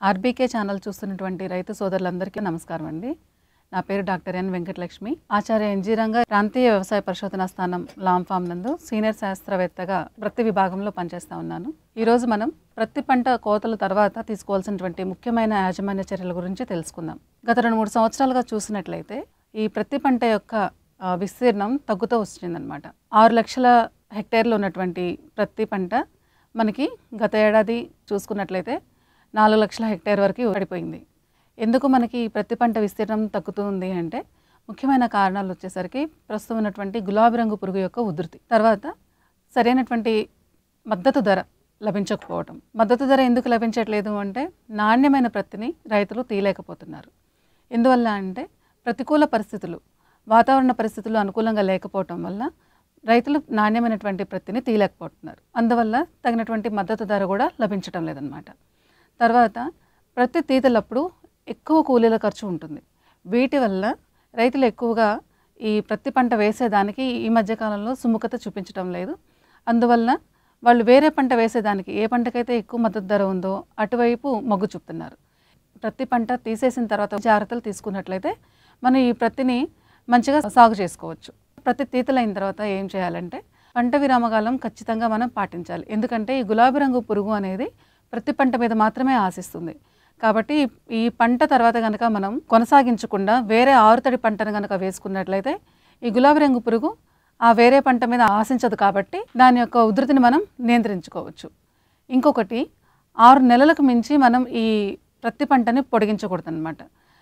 RBK channel చూస్తున్నటువంటి రైతు సోదరులందరికీ నమస్కారం అండి. నా పేరు doctor N Venkatalakshmi. Acharya NG Ranga ప్రాంతీయ వ్యవసాయ పరిశోధనా స్థానం లామ్ ఫామ్ నందు సీనియర్ శాస్త్రవేత్తగా ప్రతి విభాగంలో పనిచేస్తూ ఉన్నాను. ఈరోజు మనం ప్రతి పంట కోతల తర్వాత తీసుకోవాల్సినటువంటి ముఖ్యమైన యాజమాన్య చర్యల గురించి తెలుసుకుందాం. గత 2-3 సంవత్సరాలుగా చూసినట్లయితే ఈ ప్రతి పంట యొక్క విస్తీర్ణం తగ్గుతూ వచ్చిందనమాట. 6 లక్షల హెక్టేర్లు ఉన్నటువంటి ప్రతి పంట మనకి గత ఏడాది చూసుకున్నట్లయితే 4 లక్షల హెక్టేర్ వరకు పడిపోయింది. ఎందుకు మనకి ప్రతి పంట విస్తీర్ణం తగ్గుతుంది అంటే ముఖ్యమైన కారణాలు వచ్చేసరికి ప్రస్తుతం ఉన్నటువంటి గులాబీ రంగు పురుగు యొక్క ఉధృతి, తర్వాత సరైనటువంటి మద్దతు ధర లభించకపోవటం. మద్దతు ధర ఎందుకు లభించట్లేదు అంటే నాణ్యమైన ప్రత్తిని రైతులు తీయలేకపోతున్నారు. ఎందువల్ల అంటే ప్రతికూల పరిస్థితులు, వాతావరణ పరిస్థితులు అనుకూలంగా లేకపోవటం వల్ల రైతులు నాణ్యమైనటువంటి ప్రత్తిని తీయలేకపోతున్నారు. అందువల్ల తగినటువంటి మద్దతు ధర కూడా లభించటం లేదన్నమాట. తర్వాత ప్రతి తీతలప్పుడు ఎక్కువ కూలీల ఖర్చు ఉంటుంది. వీటి వల్ల రైతులు ఎక్కువగా ఈ ప్రతి పంట వేసేదానికి ఈ మధ్యకాలంలో సుముఖత చూపించడం లేదు. అందువల్ల వాళ్ళు వేరే పంట వేసేదానికి, ఏ పంటకైతే ఎక్కువ మద్దతు ధర ఉందో అటువైపు మొగ్గు చూపుతున్నారు. ప్రతి పంట తీసేసిన తర్వాత జాగ్రత్తలు తీసుకున్నట్లయితే మనం ఈ ప్రత్తిని మంచిగా సాగు చేసుకోవచ్చు. ప్రతి తీతలైన తర్వాత ఏం చేయాలంటే పంట విరామకాలం ఖచ్చితంగా మనం పాటించాలి. ఎందుకంటే ఈ గులాబీ రంగు పురుగు అనేది ప్రతి పంట మీద మాత్రమే ఆశిస్తుంది. కాబట్టి ఈ పంట తర్వాత కనుక మనం కొనసాగించకుండా వేరే ఆరుతడి పంటను కనుక వేసుకున్నట్లయితే ఈ గులాబీ రంగు పురుగు ఆ వేరే పంట మీద ఆశించదు. కాబట్టి దాని యొక్క ఉధృతిని మనం నియంత్రించుకోవచ్చు. ఇంకొకటి 6 నెలలకు మించి మనం ఈ ప్రతి పంటని పొడిగించకూడదు అన్నమాట.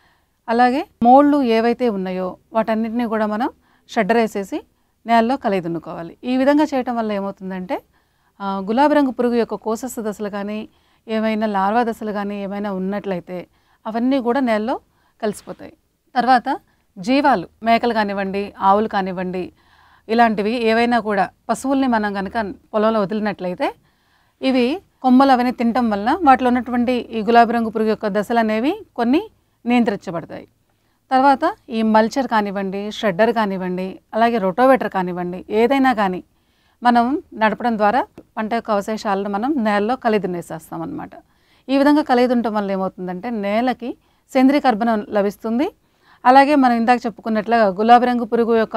అలాగే మోళ్ళు ఏవైతే ఉన్నాయో వాటన్నిటిని కూడా మనం షెడ్డర్ వేసేసి నేలలో కలయిదున్నుకోవాలి. ఈ విధంగా చేయటం వల్ల ఏమవుతుందంటే గులాబీ రంగు పురుగు యొక్క కోసస్థ దశలు కానీ, ఏమైనా లార్వా దశలు కానీ ఏమైనా ఉన్నట్లయితే అవన్నీ కూడా నేలలో కలిసిపోతాయి. తర్వాత జీవాలు, మేకలు కానివ్వండి, ఆవులు కానివ్వండి, ఇలాంటివి ఏవైనా కూడా పశువుల్ని మనం కనుక పొలంలో వదిలినట్లయితే ఇవి కొమ్మలు అవన్నీ తినటం వల్ల వాటిలో ఉన్నటువంటి ఈ గులాబీ రంగు పురుగు యొక్క దశలు అనేవి కొన్ని నియంత్రించబడతాయి. తర్వాత ఈ మల్చర్ కానివ్వండి, షెడ్డర్ కానివ్వండి, అలాగే రోటోవేటర్ కానివ్వండి, ఏదైనా కానీ మనం నడపడం ద్వారా పంట యొక్క అవశేషాలను మనం నేలలో కలిదున్నేసేస్తాం అన్నమాట. ఈ విధంగా కలిదుండటం వల్ల ఏమవుతుందంటే నేలకి సేంద్రీయ కర్బనం లభిస్తుంది. అలాగే మనం ఇందాక చెప్పుకున్నట్లుగా గులాబీ రంగు పురుగు యొక్క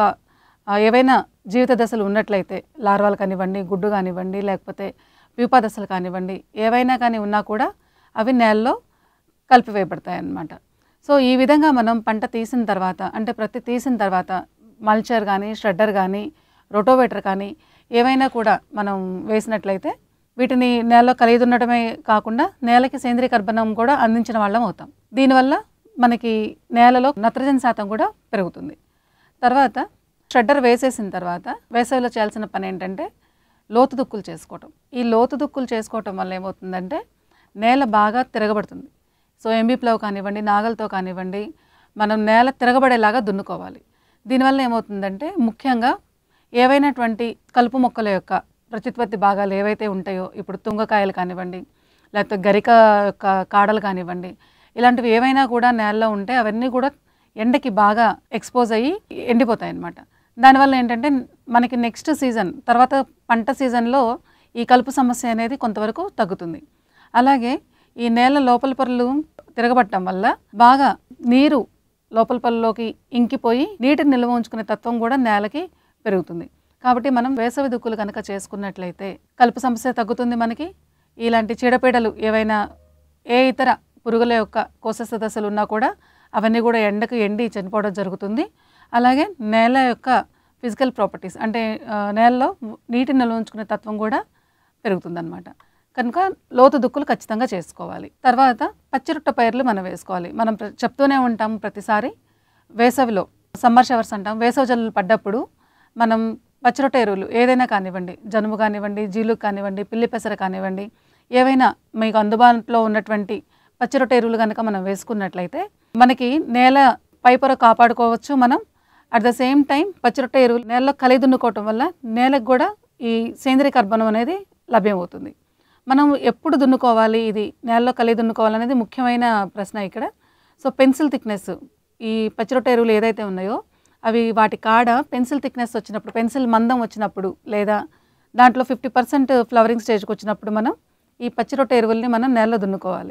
ఏవైనా జీవిత దశలు ఉన్నట్లయితే లార్వాలు కానివ్వండి, గుడ్డు కానివ్వండి, లేకపోతే ప్యూపా దశలు కానివ్వండి, ఏవైనా కానీ ఉన్నా కూడా అవి నేలలో కలిపివేయబడతాయి అన్నమాట. సో ఈ విధంగా మనం పంట తీసిన తర్వాత, అంటే ప్రతి తీసిన తర్వాత మల్చర్ కానీ, షెడ్డర్ కానీ, రోటోవేటర్ కానీ ఏవైనా కూడా మనం వేసినట్లయితే వీటిని నేలలో కలిదుండటమే కాకుండా నేలకి సేంద్రీయ కర్బనం కూడా అందించిన వాళ్ళం అవుతాం. దీనివల్ల మనకి నేలలో నత్రజని శాతం కూడా పెరుగుతుంది. తర్వాత షెడ్డర్ వేసేసిన తర్వాత వేసవిలో చేయాల్సిన పని ఏంటంటే లోతు దుక్కులు చేసుకోవటం. ఈ లోతు దుక్కులు చేసుకోవటం వల్ల ఏమవుతుందంటే నేల బాగా తిరగబడుతుంది. సో ఎంబీ ప్లవ్ కానివ్వండి, నాగలతో కానివ్వండి మనం నేల తిరగబడేలాగా దున్నుకోవాలి. దీనివల్ల ఏమవుతుందంటే ముఖ్యంగా ఏవైనటువంటి కలుపు మొక్కల యొక్క ప్రత్యుత్పత్తి భాగాలు ఏవైతే ఉంటాయో, ఇప్పుడు తుంగకాయలు కానివ్వండి, లేకపోతే గరిక యొక్క కాడలు కానివ్వండి, ఇలాంటివి ఏవైనా కూడా నేలలో ఉంటే అవన్నీ కూడా ఎండకి బాగా ఎక్స్పోజ్ అయ్యి ఎండిపోతాయి అన్నమాట. దానివల్ల ఏంటంటే మనకి నెక్స్ట్ సీజన్ తర్వాత పంట సీజన్లో ఈ కలుపు సమస్య అనేది కొంతవరకు తగ్గుతుంది. అలాగే ఈ నేల లోపల పొరలు తిరగబట్టడం వల్ల బాగా నీరు లోపల పొరలోకి ఇంకిపోయి నీటిని నిల్వ ఉంచుకునే తత్వం కూడా నేలకి పెరుగుతుంది. కాబట్టి మనం వేసవి దుక్కులు కనుక చేసుకున్నట్లయితే కలుపు సమస్య తగ్గుతుంది. మనకి ఇలాంటి చీడపీడలు ఏవైనా ఏ ఇతర పురుగుల యొక్క కోసస్థ దశలు ఉన్నా కూడా అవన్నీ కూడా ఎండకు ఎండి చనిపోవడం జరుగుతుంది. అలాగే నేల యొక్క ఫిజికల్ ప్రాపర్టీస్, అంటే నేలలో నీటిని నిల్వ ఉంచుకునే తత్వం కూడా పెరుగుతుందన్నమాట. కనుక లోతు దుక్కులు ఖచ్చితంగా చేసుకోవాలి. తర్వాత పచ్చిరొట్ట పైర్లు మనం వేసుకోవాలి. మనం చెప్తూనే ఉంటాం ప్రతిసారి వేసవిలో సమ్మర్ షవర్స్ అంటాం. వేసవి జల్లులు పడ్డప్పుడు మనం పచ్చిరొట్ట ఎరువులు ఏదైనా కానివ్వండి, జనుము కానివ్వండి, జీలుగు కానివ్వండి, పిల్లి పెసర కానివ్వండి, ఏవైనా మీకు అందుబాటులో ఉన్నటువంటి పచ్చిరొట్ట ఎరువులు కనుక మనం వేసుకున్నట్లయితే మనకి నేల పైపొర కాపాడుకోవచ్చు. మనం అట్ ద సేమ్ టైం పచ్చిరొట్ట ఎరువులు నేలలో కలిదున్నుకోవటం వల్ల నేలకు కూడా ఈ సేంద్రీయ కర్బనం అనేది లభ్యమవుతుంది. మనం ఎప్పుడు దున్నుకోవాలి, ఇది నేలలో కలిదున్నుకోవాలనేది ముఖ్యమైన ప్రశ్న ఇక్కడ. సో పెన్సిల్ థిక్నెస్, ఈ పచ్చిరొట్ట ఎరువులు ఏదైతే ఉన్నాయో అవి వాటి కాడ పెన్సిల్ థిక్నెస్ వచ్చినప్పుడు, పెన్సిల్ మందం వచ్చినప్పుడు, లేదా దాంట్లో 50% ఫ్లవరింగ్ స్టేజ్కి వచ్చినప్పుడు మనం ఈ పచ్చిరొట్ట ఎరువుల్ని మనం నేలలో దున్నుకోవాలి.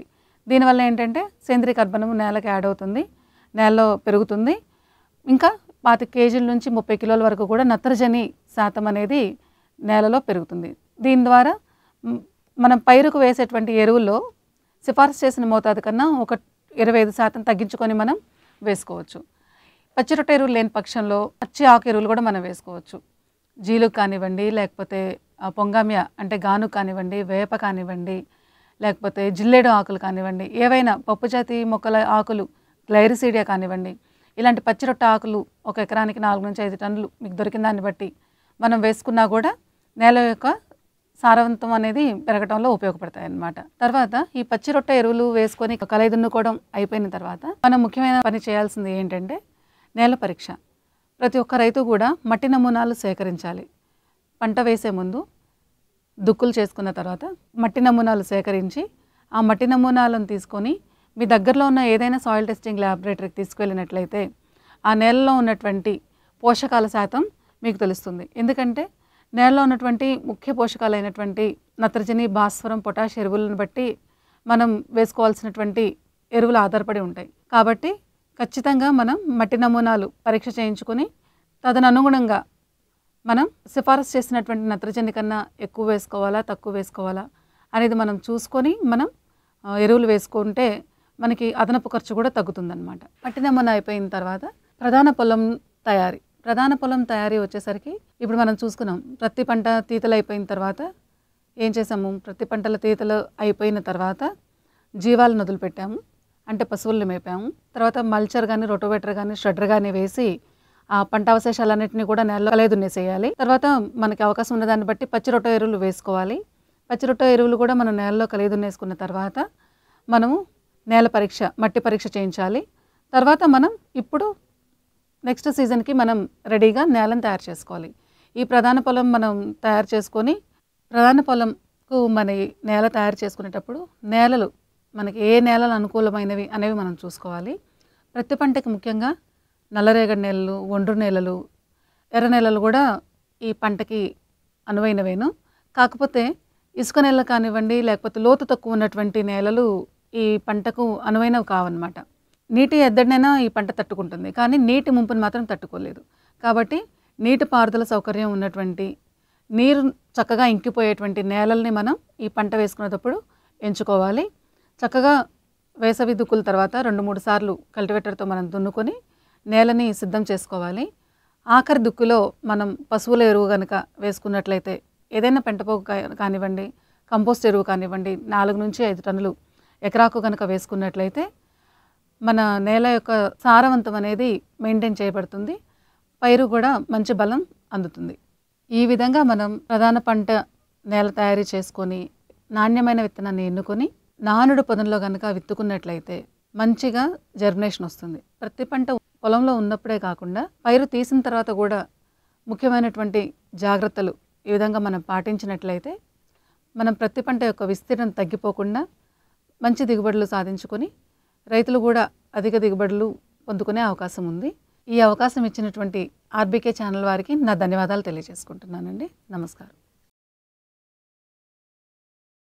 దీనివల్ల ఏంటంటే సేంద్రియ కర్బనం నేలకు యాడ్ అవుతుంది, నేలలో పెరుగుతుంది. ఇంకా 25 కేజీల నుంచి 30 కిలోల వరకు కూడా నత్రజని శాతం అనేది నేలలో పెరుగుతుంది. దీని ద్వారా మనం పైరుకు వేసేటువంటి ఎరువుల్లో సిఫార్సు చేసిన మోతాదు కన్నా ఒక 25% తగ్గించుకొని మనం వేసుకోవచ్చు. పచ్చిరొట్ట ఎరువులు లేని పక్షంలో పచ్చి ఆకు ఎరువులు కూడా మనం వేసుకోవచ్చు. జీలుగు కానివ్వండి, లేకపోతే పొంగామియా అంటే గాను కానివ్వండి, వేప కానివ్వండి, లేకపోతే జిల్లేడు ఆకులు కానివ్వండి, ఏవైనా పప్పుజాతి మొక్కల ఆకులు గ్లైరిసీడియా కానివ్వండి, ఇలాంటి పచ్చిరొట్ట ఆకులు ఒక ఎకరానికి 4 నుంచి 5 టన్నులు మీకు దొరికిన దాన్ని బట్టి మనం వేసుకున్నా కూడా నేల యొక్క సారవంతం అనేది పెరగడంలో ఉపయోగపడతాయి అన్నమాట. తర్వాత ఈ పచ్చిరొట్ట ఎరువులు వేసుకొని కలయి దున్నుకోవడం అయిపోయిన తర్వాత మనం ముఖ్యమైన పని చేయాల్సింది ఏంటంటే నేల పరీక్ష. ప్రతి ఒక్క రైతు కూడా మట్టి నమూనాలు సేకరించాలి. పంట వేసే ముందు దుక్కులు చేసుకున్న తర్వాత మట్టి నమూనాలు సేకరించి ఆ మట్టి నమూనాలను తీసుకొని మీ దగ్గరలో ఉన్న ఏదైనా సాయిల్ టెస్టింగ్ ల్యాబొరేటరీకి తీసుకువెళ్ళినట్లయితే ఆ నేలలో ఉన్నటువంటి పోషకాల శాతం మీకు తెలుస్తుంది. ఎందుకంటే నేలలో ఉన్నటువంటి ముఖ్య పోషకాలైనటువంటి నత్రజని, భాస్వరం, పొటాష్ ఎరువులను బట్టి మనం వేసుకోవాల్సినటువంటి ఎరువులు ఆధారపడి ఉంటాయి. కాబట్టి ఖచ్చితంగా మనం మట్టి నమూనాలు పరీక్ష చేయించుకొని తదనుగుణంగా మనం సిఫారసు చేసినటువంటి నత్రజని కన్నా ఎక్కువ వేసుకోవాలా, తక్కువ వేసుకోవాలా అనేది మనం చూసుకొని మనం ఎరువులు వేసుకుంటే మనకి అదనపు ఖర్చు కూడా తగ్గుతుందన్నమాట. మట్టి నమూనా అయిపోయిన తర్వాత ప్రధాన పొలం తయారీ వచ్చేసరికి ఇప్పుడు మనం చూసుకున్నాం. ప్రతి పంట తీతలు అయిపోయిన తర్వాత ఏం చేసాము, ప్రతి పంటల తీతలు అయిపోయిన తర్వాత జీవాలను వదిలిపెట్టాము, అంటే పశువులను మేపాము. తర్వాత మల్చర్ కానీ, రొటోవేటర్ కానీ, షడ్డర్ కానీ వేసి ఆ పంట అవశేషాలన్నింటినీ కూడా నేలలో కలయి దున్నేసేయాలి. తర్వాత మనకి అవకాశం ఉన్న దాన్ని బట్టి పచ్చిరొట్ట ఎరువులు వేసుకోవాలి. పచ్చిరొట్ట ఎరువులు కూడా మనం నేలలో కలయి దున్నేసుకున్న తర్వాత మనము నేల పరీక్ష, మట్టి పరీక్ష చేయించాలి. తర్వాత మనం ఇప్పుడు నెక్స్ట్ సీజన్కి మనం రెడీగా నేలను తయారు చేసుకోవాలి. ఈ ప్రధాన పొలం మనం తయారు చేసుకొని ప్రధాన పొలంకు మన నేల తయారు చేసుకునేటప్పుడు నేలలు మనకి ఏ నేలలు అనుకూలమైనవి అనేవి మనం చూసుకోవాలి. ప్రతి పంటకి ముఖ్యంగా నల్లరేగడి నేలలు, ఒండ్రు నేలలు, ఎర్ర నేలలు కూడా ఈ పంటకి అనువైనవేను. కాకపోతే ఇసుక నేలలు కానివ్వండి, లేకపోతే లోతు తక్కువ ఉన్నటువంటి నేలలు ఈ పంటకు అనువైనవి కావన్నమాట. నీటి ఎద్దడినైనా ఈ పంట తట్టుకుంటుంది, కానీ నీటి ముంపును మాత్రం తట్టుకోలేదు. కాబట్టి నీటి పారుదల సౌకర్యం ఉన్నటువంటి, నీరు చక్కగా ఇంకిపోయేటువంటి నేలల్ని మనం ఈ పంట వేసుకునేటప్పుడు ఎంచుకోవాలి. చక్కగా వేసవి దుక్కుల తర్వాత 2-3 సార్లు కల్టివేటర్తో మనం దున్నుకొని నేలని సిద్ధం చేసుకోవాలి. ఆఖరి దుక్కులో మనం పశువుల ఎరువు కనుక వేసుకున్నట్లయితే, ఏదైనా పెంటపోగు కానివ్వండి, కంపోస్ట్ ఎరువు కానివ్వండి, 4 నుంచి 5 టన్నులు ఎకరాకు కనుక వేసుకున్నట్లయితే మన నేల యొక్క సారవంతం అనేది మెయింటైన్ చేయబడుతుంది. పైరు కూడా మంచి బలం అందుతుంది. ఈ విధంగా మనం ప్రధాన పంట నేల తయారీ చేసుకొని నాణ్యమైన విత్తనాన్ని ఎన్నుకొని నానుడు పొదంలో కనుక విత్తుకున్నట్లయితే మంచిగా జర్మినేషన్ వస్తుంది. ప్రతి పంట పొలంలో ఉన్నప్పుడే కాకుండా పైరు తీసిన తర్వాత కూడా ముఖ్యమైనటువంటి జాగ్రత్తలు ఈ విధంగా మనం పాటించినట్లయితే మనం ప్రతి పంట యొక్క విస్తీర్ణం తగ్గిపోకుండా మంచి దిగుబడులు సాధించుకొని రైతులు కూడా అధిక దిగుబడులు పొందుకునే అవకాశం ఉంది. ఈ అవకాశం ఇచ్చినటువంటి ఆర్బీకే ఛానల్ వారికి నా ధన్యవాదాలు తెలియజేసుకుంటున్నానండి. నమస్కారం.